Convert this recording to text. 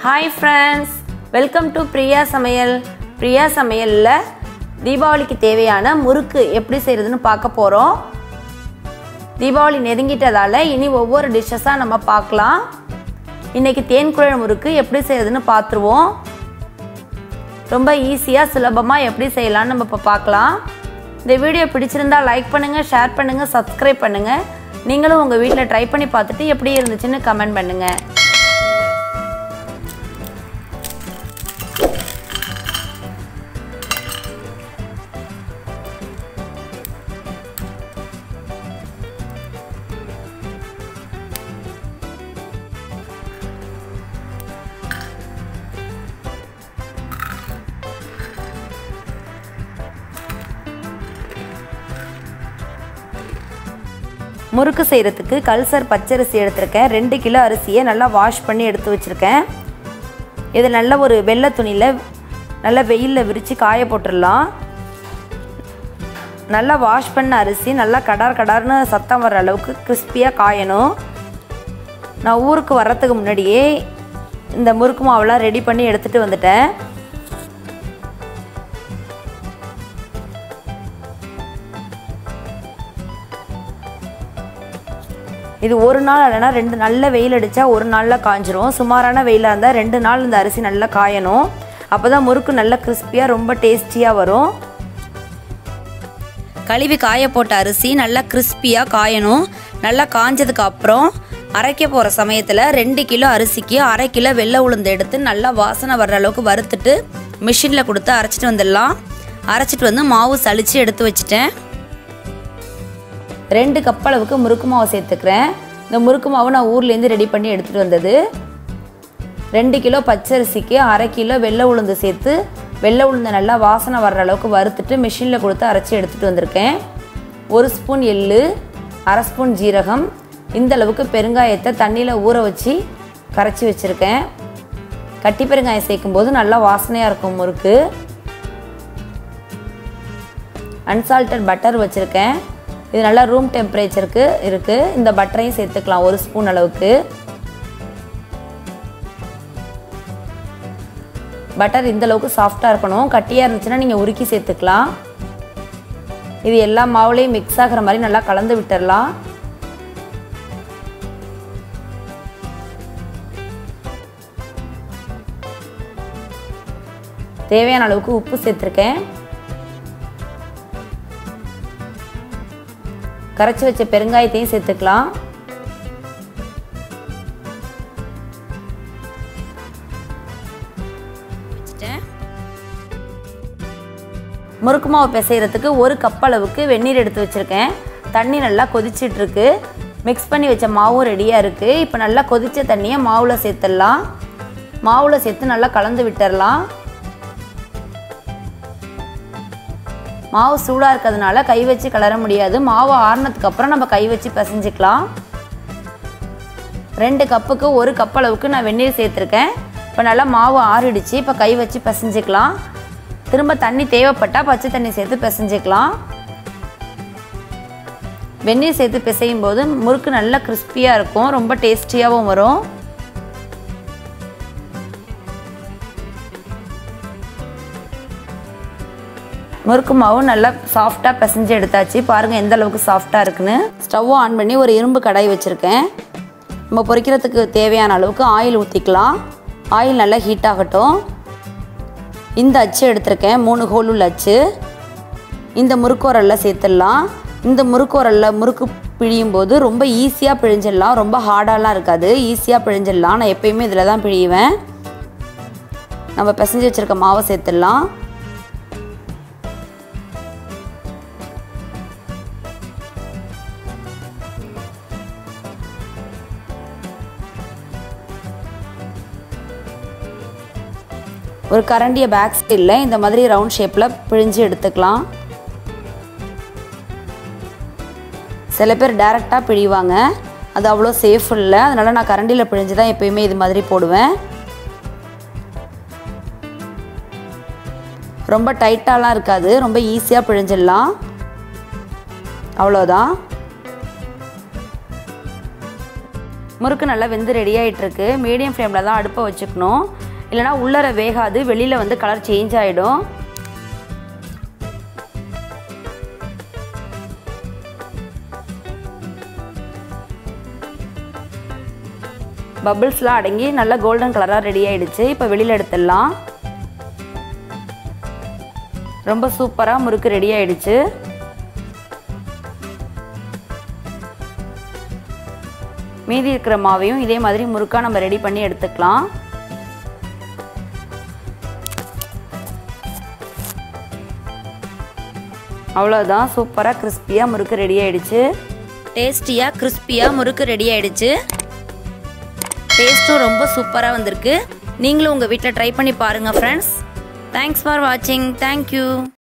Hi friends, welcome to Priya Samayal. Priya Samayalல தீபாவளிக்கு தேவையான முறுக்கு எப்படி செய்யறதுன்னு பார்க்க போறோம். தீபாவளி நெருங்கிட்டதால இனி ஒவ்வொரு டிஷ்ஷஸா நம்ம பார்க்கலாம். இன்னைக்கு தேன்குழல் முறுக்கு எப்படி செய்யறதுன்னு பார்த்துருவோம். ரொம்ப ஈஸியா சுலபமா எப்படி செய்யலாம்னு நம்ம இப்ப பார்க்கலாம். இந்த வீடியோ பிடிச்சிருந்தா லைக் பண்ணுங்க, ஷேர் பண்ணுங்க, சப்ஸ்கிரைப் பண்ணுங்க. நீங்களும் உங்க வீட்ல ட்ரை பண்ணி பார்த்துட்டு எப்படி இருந்துச்சுன்னு கமெண்ட் பண்ணுங்க. முறுக்கு செய்கிறதுக்கு கல்சர் பச்சரிசி எடுத்துருக்கேன். 2 கிலோ அரிசியை நல்லா வாஷ் பண்ணி எடுத்து வச்சுருக்கேன். இதை நல்ல ஒரு வெள்ளை துணியில் நல்லா வெயிலில் விரித்து காய போட்டுடலாம். நல்லா வாஷ் பண்ண அரிசி நல்லா கடார்னு சத்தம் வர அளவுக்கு கிறிஸ்பியாக காயணும். நான் ஊருக்கு வர்றதுக்கு முன்னாடியே இந்த முறுக்கு மாவெல்லாம் ரெடி பண்ணி எடுத்துகிட்டு வந்துட்டேன். இது ஒரு நாள் இல்லைனா 2 நல்ல வெயில் அடித்தா ஒரு நாளில் காஞ்சிரும். சுமாரான வெயிலாக இருந்தால் 2 நாள் இந்த அரிசி நல்லா காயணும். அப்போ தான் முறுக்கு நல்லா கிறிஸ்பியாக ரொம்ப டேஸ்டியாக வரும். கழுவி காய போட்ட அரிசி நல்லா கிறிஸ்பியாக காயணும். நல்லா காஞ்சதுக்கு அப்புறம் அரைக்க போகிற சமயத்தில் 2 கிலோ அரிசிக்கு 1/2 கிலோ வெள்ளை உளுந்து எடுத்து நல்லா வாசனை வர்ற அளவுக்கு வறுத்துட்டு மிஷினில் கொடுத்து அரைச்சிட்டு வந்துடலாம். அரைச்சிட்டு வந்து மாவு சளிச்சு எடுத்து வச்சுட்டேன். 2 கப் அளவுக்கு முறுக்கு மாவு சேர்த்துக்கிறேன். இந்த முறுக்கு மாவு நான் ஊர்லேருந்து ரெடி பண்ணி எடுத்துகிட்டு வந்தது. 2 கிலோ பச்சரிசிக்கு 1/2 கிலோ வெள்ளை உளுந்து சேர்த்து வெள்ளை உளுந்து நல்லா வாசனை வர்ற அளவுக்கு வறுத்துட்டு மிஷினில் கொடுத்து அரைச்சி எடுத்துகிட்டு வந்திருக்கேன். 1 ஸ்பூன் எள்ளு, 1/2 ஸ்பூன் ஜீரகம், இந்த அளவுக்கு பெருங்காயத்தை தண்ணியில் ஊற வச்சு கரைச்சி வச்சுருக்கேன். கட்டி பெருங்காயம் சேர்க்கும்போது நல்லா வாசனையாக இருக்கும் முறுக்கு. அன்சால்டட் பட்டர் வச்சுருக்கேன். இது நல்லா ரூம் டெம்பரேச்சருக்கு இருக்குது. இந்த பட்டரையும் சேர்த்துக்கலாம் 1 ஸ்பூன் அளவுக்கு. பட்டர் இந்த அளவுக்கு சாஃப்டாக இருக்கணும். கட்டியாக இருந்துச்சுன்னா நீங்கள் உருக்கி சேர்த்துக்கலாம். இது எல்லா மாவுலையும் மிக்ஸ் ஆகிற மாதிரி நல்லா கலந்து விட்டுடலாம். தேவையான அளவுக்கு உப்பு சேர்த்துருக்கேன். கரைச்சி வச்ச பெருங்காயத்தையும் சேர்த்துக்கலாம். முறுக்கு மாவு பிசைகிறதுக்கு 1 கப் அளவுக்கு வெந்நீர் எடுத்து வச்சுருக்கேன். தண்ணி நல்லா கொதிச்சிட்டு இருக்கு. மிக்ஸ் பண்ணி வச்ச மாவும் ரெடியாக இருக்குது. இப்போ நல்லா கொதித்த தண்ணியை மாவில் சேர்த்துடலாம். மாவில் சேர்த்து நல்லா கலந்து விட்டுடலாம். மாவு சூடாக இருக்கிறதுனால கை வச்சு கிளற முடியாது. மாவு ஆறுனதுக்கு அப்புறம் நம்ம கை வச்சு பிசைஞ்சிக்கலாம். 2 கப்புக்கு 1 கப் அளவுக்கு நான் வெந்நீர் சேர்த்துருக்கேன். இப்போ நல்லா மாவு ஆறிடுச்சு. இப்போ கை வச்சு பிசைஞ்சிக்கலாம். திரும்ப தண்ணி தேவைப்பட்டால் பச்சை தண்ணி சேர்த்து பிசைஞ்சிக்கலாம். வெந்நீர் சேர்த்து பிசையும் போது முறுக்கு நல்லா கிறிஸ்பியாக இருக்கும். ரொம்ப டேஸ்டியாகவும் வரும். முறுக்கு மாவு நல்லா சாஃப்டாக பிசைஞ்சு எடுத்தாச்சு. பாருங்கள் எந்த அளவுக்கு சாஃப்டாக இருக்குன்னு. ஸ்டவ்வை ஆன் பண்ணி ஒரு இரும்பு கடாய் வச்சுருக்கேன். நம்ம பொரிக்கிறதுக்கு தேவையான அளவுக்கு ஆயில் ஊற்றிக்கலாம். ஆயில் நல்லா ஹீட் ஆகட்டும். இந்த அச்சு எடுத்திருக்கேன், 3 ஹோல் உள்ள அச்சு. இந்த முறுக்கோரலில் சேர்த்துடலாம். இந்த முறுக்கோரலில் முறுக்கு பிழியும் போது ரொம்ப ஈஸியாக பிழிஞ்சிடலாம். ரொம்ப ஹார்டாலாம் இருக்காது, ஈஸியாக பிழிஞ்சிடலாம். நான் எப்பயுமே இதில் தான் பிழிவேன். நம்ம பிசைஞ்சு வச்சுருக்க மாவை சேர்த்துடலாம். ஒரு கரண்டியை பேக் சைடில் இந்த மாதிரி ரவுண்ட் ஷேப்பில் பிழிஞ்சு எடுத்துக்கலாம். சில பேர் டைரெக்டாக பிழிவாங்க, அது அவ்வளோ சேஃப் இல்லை. அதனால் நான் கரண்டியில் பிழிஞ்சு தான் எப்பயுமே இது மாதிரி போடுவேன். ரொம்ப டைட்டாலாம் இருக்காது, ரொம்ப ஈஸியாக பிழிஞ்சிடலாம். அவ்வளோதான். முறுக்கு நல்லா வெந்து ரெடி ஆகிட்டுருக்கு. மீடியம் ஃப்ளேமில் தான் அடுப்பை வச்சுக்கணும், இல்லைனா உள்ளர வேகாது, வெளியில் வந்து கலர் சேஞ்ச் ஆகிடும். பபிள்ஸ்லாம் அடங்கி நல்லா கோல்டன் கலராக ரெடி ஆகிடுச்சு. இப்போ வெளியில் எடுத்துடலாம். ரொம்ப சூப்பராக முறுக்கு ரெடி ஆகிடுச்சு. மீதி இருக்கிற மாவையும் இதே மாதிரி முறுக்காக நம்ம ரெடி பண்ணி எடுத்துக்கலாம். அவ்வளோதான், சூப்பராக கிறிஸ்பியாக முறுக்கு ரெடி ஆகிடுச்சு. டேஸ்டியாக கிறிஸ்பியாக முறுக்கு ரெடி ஆகிடுச்சு. டேஸ்ட்டும் ரொம்ப சூப்பராக வந்திருக்கு. நீங்களும் உங்கள் வீட்டில் ட்ரை பண்ணி பாருங்கள் ஃப்ரெண்ட்ஸ். தேங்க்ஸ் ஃபார் வாட்சிங். தேங்க்யூ.